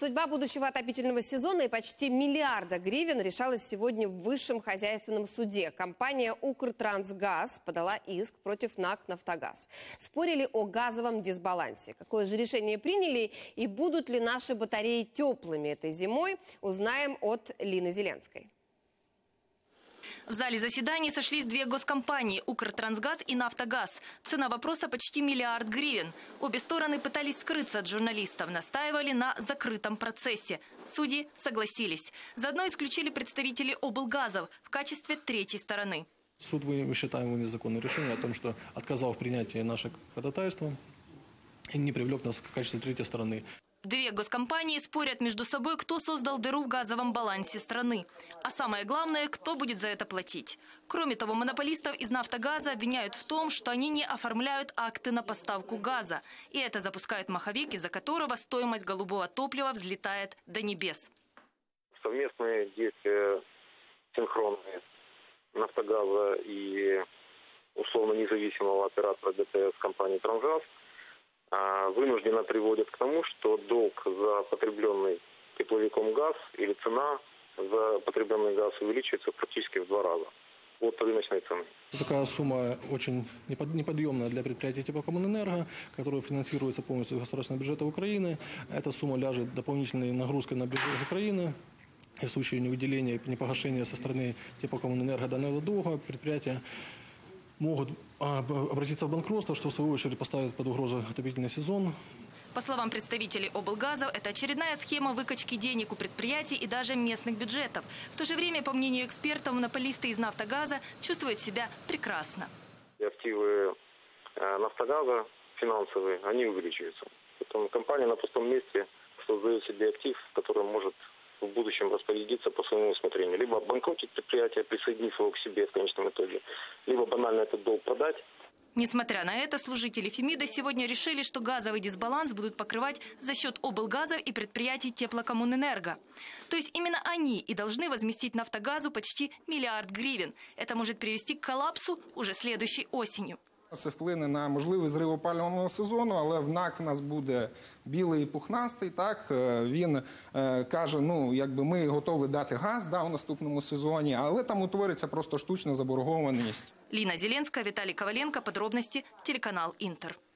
Судьба будущего отопительного сезона и почти миллиарда гривен решалась сегодня в Высшем хозяйственном суде. Компания «Укртрансгаз» подала иск против НАК «Нафтогаз». Спорили о газовом дисбалансе. Какое же решение приняли и будут ли наши батареи теплыми этой зимой, узнаем от Лины Зеленской. В зале заседаний сошлись две госкомпании – «Укртрансгаз» и «Нафтогаз». Цена вопроса почти миллиард гривен. Обе стороны пытались скрыться от журналистов, настаивали на закрытом процессе. Судьи согласились. Заодно исключили представителей облгазов в качестве третьей стороны. Суд, мы считаем, вынес законное решение о том, что отказал в принятии наших ходатайств и не привлек нас в качестве третьей стороны. Две госкомпании спорят между собой, кто создал дыру в газовом балансе страны. А самое главное, кто будет за это платить. Кроме того, монополистов из «Нафтогаза» обвиняют в том, что они не оформляют акты на поставку газа. И это запускает маховик, из-за которого стоимость голубого топлива взлетает до небес. Совместные действия синхронные «Нафтогаза» и условно независимого оператора ДТС компании «Трансгаз» вынужденно приводят к тому, что долг за потребленный тепловиком газ или цена за потребленный газ увеличивается практически в 2 раза от рыночной цены. Такая сумма очень неподъемная для предприятия теплокоммунэнерго, которая финансируется полностью из государственного бюджета Украины. Эта сумма ляжет дополнительной нагрузкой на бюджет Украины. И в случае невыделения, непогашения со стороны теплокоммунэнерго данного долга предприятия могут обратиться в банкротство, что в свою очередь поставит под угрозу отопительный сезон. По словам представителей облгазов, это очередная схема выкачки денег у предприятий и даже местных бюджетов. В то же время, по мнению экспертов, монополисты из «Нафтогаза» чувствуют себя прекрасно. Активы «Нафтогаза» финансовые, они увеличиваются. Поэтому компания на пустом месте создает себе актив, который может в будущем распорядиться по своему усмотрению. Либо обанкротить предприятие, присоединив его к себе в конечном итоге, либо банально этот долг продать. Несмотря на это, служители Фемида сегодня решили, что газовый дисбаланс будут покрывать за счет облгазов и предприятий теплокоммунэнерго. То есть именно они и должны возместить «Нафтогазу» почти миллиард гривен. Это может привести к коллапсу уже следующей осенью. Це вплине на можливий зрив опалювального сезону, але в НАК в нас буде білий і пухнастий. Так? Він каже, ми готові дати газ у наступному сезоні, але там утвориться просто штучна заборгованість. Лина Зеленская, Виталий Коваленко. Подробности телеканал «Интер».